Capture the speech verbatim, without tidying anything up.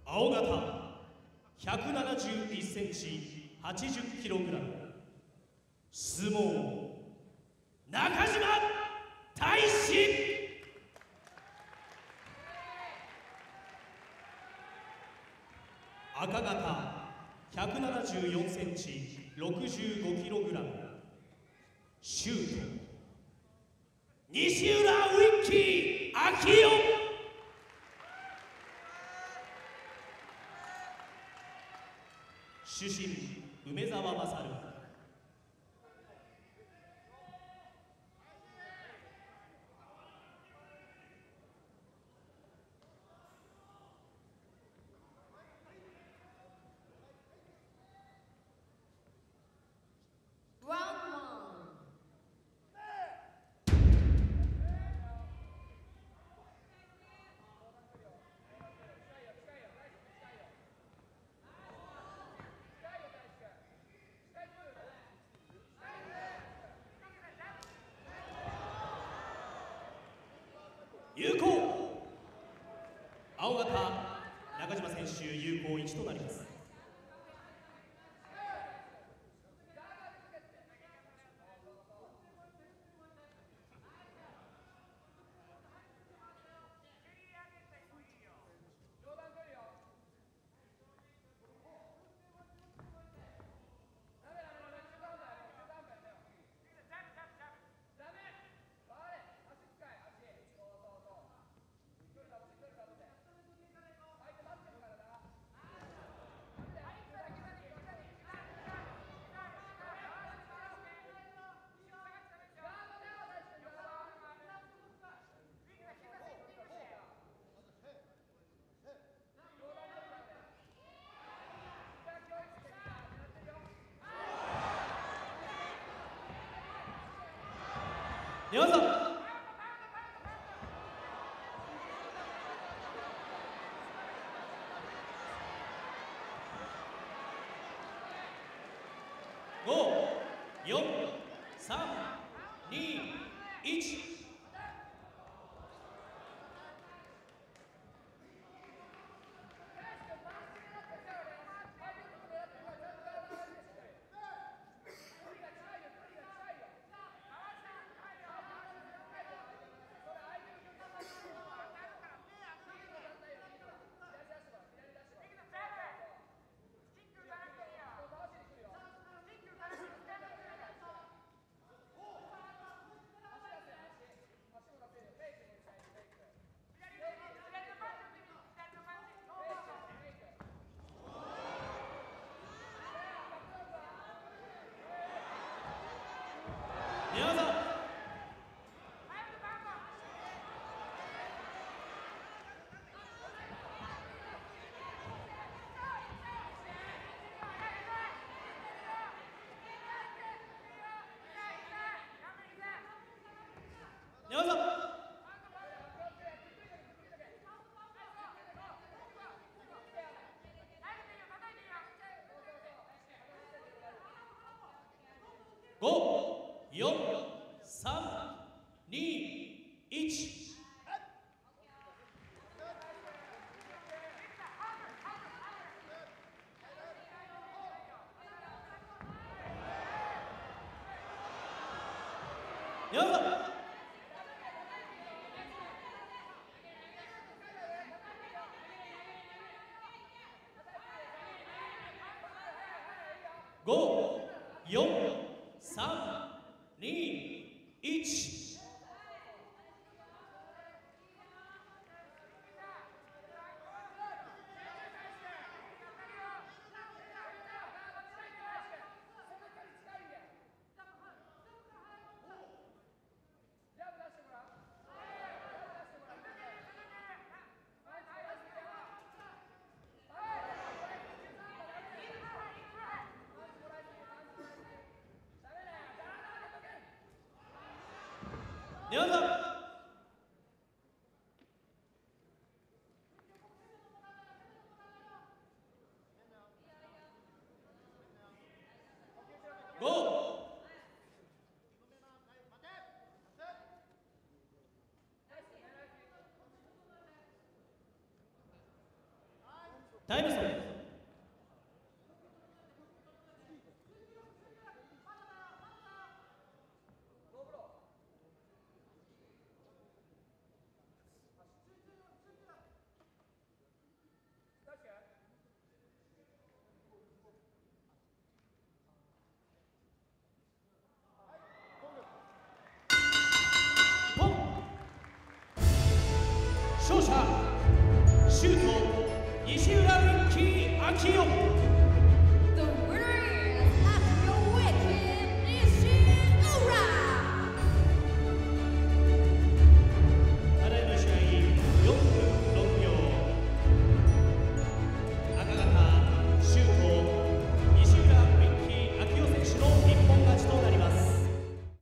青型ひゃくななじゅういっセンチはちじゅっキログラム相撲中島大志。赤型ひゃくななじゅうよんセンチろくじゅうごキログラムシュート西浦ウィッキー秋代。主審梅沢勝。有効。青型中島選手有効いちとなります。寝技。ご、よん、さん、に、いち。寝技。寝技。ご、よん、さん、に、いち。寝技。ご、よん、さん、に、いち。寝技。ご、 タイムソン。勝者シュート西浦ウィッキー・アキオ。